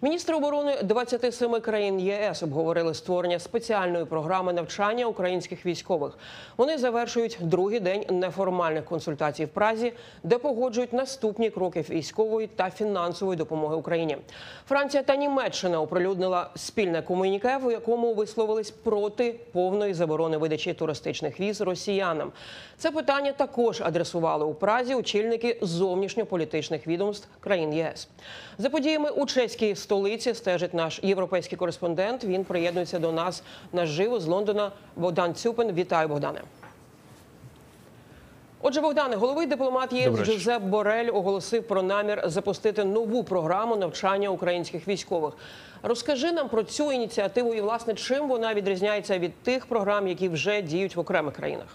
Міністри оборони 27 країн ЄС обговорили створення спеціальної програми навчання українських військових. Вони завершують другий день неформальних консультацій в Празі, де погоджують наступні кроки військової та фінансової допомоги Україні. Франція та Німеччина оприлюднила спільне комюніке, в якому висловились проти повної заборони видачі туристичних віз росіянам. Це питання також адресували у Празі очільники зовнішньополітичних відомств країн ЄС. За подіями у чеській столиці стежить наш європейський кореспондент. Він приєднується до нас наживо з Лондона. Богдан Цюпин. Вітаю, Богдане. Отже, Богдане, головний дипломат ЄС Жозеп Борель оголосив про намір запустити нову програму навчання українських військових. Розкажи нам про цю ініціативу і, власне, чим вона відрізняється від тих програм, які вже діють в окремих країнах.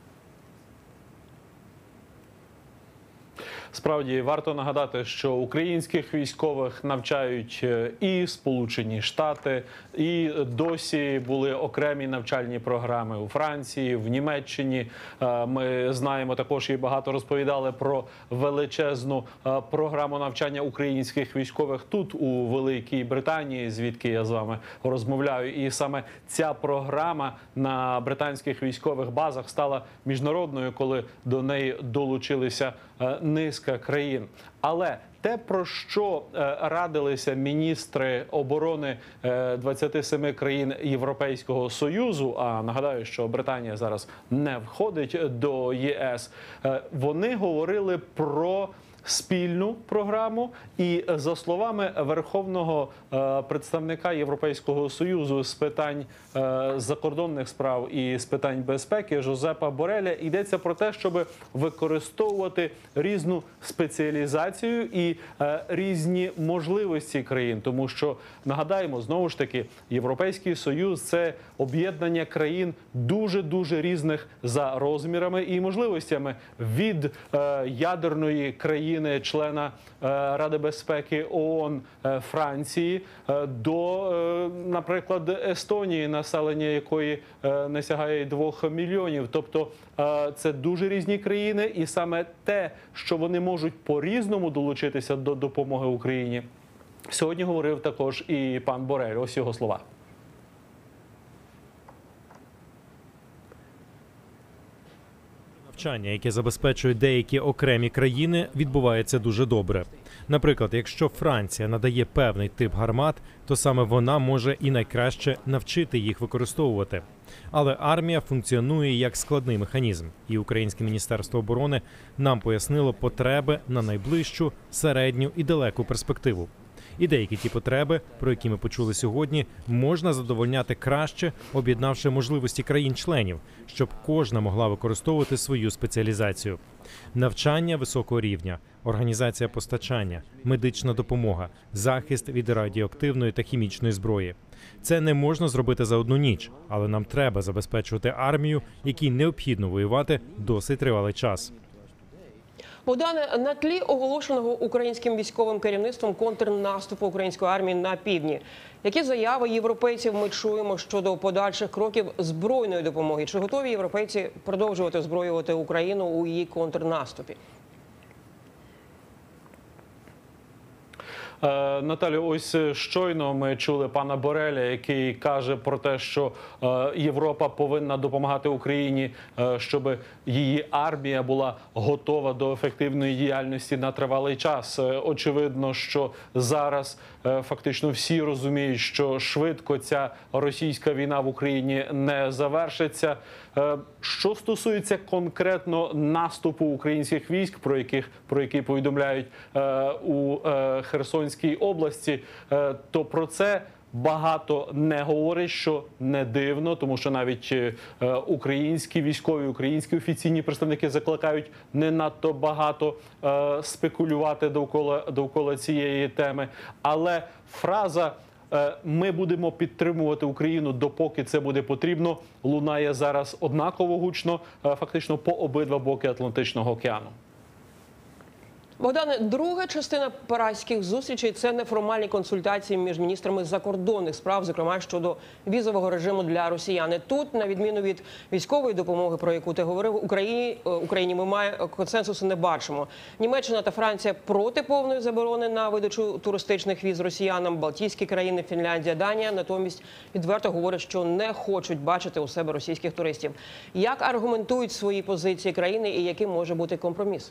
Справді, варто нагадати, що українських військових навчають і Сполучені Штати, і досі були окремі навчальні програми у Франції, в Німеччині. Ми знаємо, також і багато розповідали про величезну програму навчання українських військових тут, у Великій Британії, звідки я з вами розмовляю. І саме ця програма на британських військових базах стала міжнародною, коли до неї долучилися низка країн. Але те, про що радилися міністри оборони 27 країн Європейського Союзу, а нагадаю, що Британія зараз не входить до ЄС, вони говорили про спільну програму. І за словами верховного представника Європейського Союзу з питань закордонних справ і з питань безпеки Жозепа Бореля, йдеться про те, щоб використовувати різну спеціалізацію і різні можливості країн. Тому що, нагадаємо, знову ж таки, Європейський Союз – це об'єднання країн дуже-дуже різних за розмірами і можливостями. Від ядерної країни, члена Ради безпеки ООН Франції, до, наприклад, Естонії, населення якої не сягає 2 мільйонів. Тобто це дуже різні країни, і саме те, що вони можуть по-різному долучитися до допомоги Україні, сьогодні говорив також і пан Борель. Ось його слова. Навчання, яке забезпечують деякі окремі країни, відбувається дуже добре. Наприклад, якщо Франція надає певний тип гармат, то саме вона може і найкраще навчити їх використовувати. Але армія функціонує як складний механізм, і Українське Міністерство оборони нам пояснило потреби на найближчу, середню і далеку перспективу. І деякі ті потреби, про які ми почули сьогодні, можна задовольняти краще, об'єднавши можливості країн-членів, щоб кожна могла використовувати свою спеціалізацію. Навчання високого рівня, організація постачання, медична допомога, захист від радіоактивної та хімічної зброї. Це не можна зробити за одну ніч, але нам треба забезпечувати армію, якій необхідно воювати досить тривалий час. Богдане, на тлі оголошеного українським військовим керівництвом контрнаступу української армії на півдні, які заяви європейців ми чуємо щодо подальших кроків збройної допомоги? Чи готові європейці продовжувати озброювати Україну у її контрнаступі? Наталю, ось щойно ми чули пана Бореля, який каже про те, що Європа повинна допомагати Україні, щоб її армія була готова до ефективної діяльності на тривалий час. Очевидно, що зараз фактично всі розуміють, що швидко ця російська війна в Україні не завершиться. Що стосується конкретно наступу українських військ, про який повідомляють у Херсонській області, то про це багато не говорять, що не дивно, тому що навіть українські військові, українські офіційні представники закликають не надто багато спекулювати довкола цієї теми. Але фраза «ми будемо підтримувати Україну, допоки це буде потрібно» лунає зараз однаково гучно, фактично по обидва боки Атлантичного океану. Богдане, друга частина паризьких зустрічей – це неформальні консультації між міністрами закордонних справ, зокрема щодо візового режиму для росіян. І тут, на відміну від військової допомоги, про яку ти говорив, Україні ми консенсусу не бачимо. Німеччина та Франція проти повної заборони на видачу туристичних віз росіянам. Балтійські країни, Фінляндія, Данія натомість відверто говорять, що не хочуть бачити у себе російських туристів. Як аргументують свої позиції країни і яким може бути компроміс?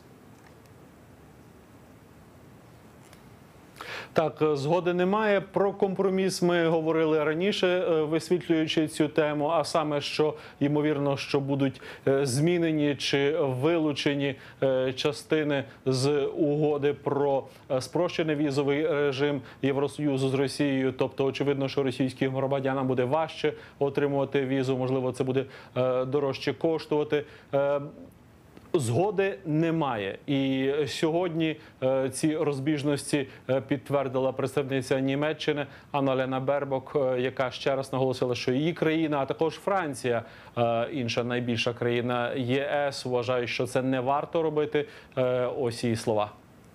Так, згоди немає. Про компроміс ми говорили раніше, висвітлюючи цю тему, а саме, що ймовірно, що будуть змінені чи вилучені частини з угоди про спрощений візовий режим Євросоюзу з Росією. Тобто, очевидно, що російським громадянам буде важче отримувати візу, можливо, це буде дорожче коштувати. Згоди немає. І сьогодні ці розбіжності підтвердила представниця Німеччини Анна-Лена Бербок, яка ще раз наголосила, що її країна, а також Франція, інша найбільша країна ЄС, вважають, що це не варто робити. Ось її слова.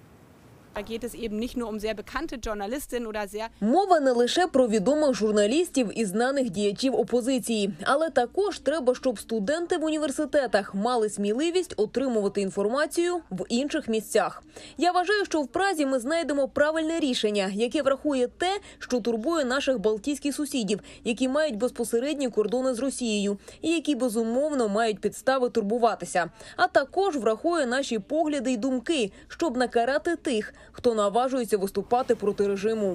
Мова не лише про відомих журналістів і знаних діячів опозиції, але також треба, щоб студенти в університетах мали сміливість отримувати інформацію в інших місцях. Я вважаю, що в Празі ми знайдемо правильне рішення, яке врахує те, що турбує наших балтійських сусідів, які мають безпосередні кордони з Росією і які, безумовно, мають підстави турбуватися. А також врахує наші погляди й думки, щоб накарати тих, хто наважується виступати проти режиму.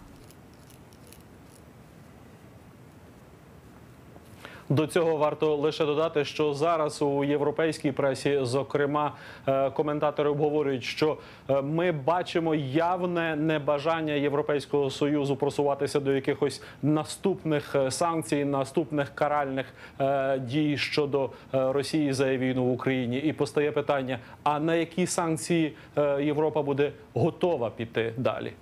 До цього варто лише додати, що зараз у європейській пресі, зокрема, коментатори обговорюють, що ми бачимо явне небажання Європейського Союзу просуватися до якихось наступних санкцій, наступних каральних дій щодо Росії за війну в Україні. І постає питання, а на які санкції Європа буде готова піти далі?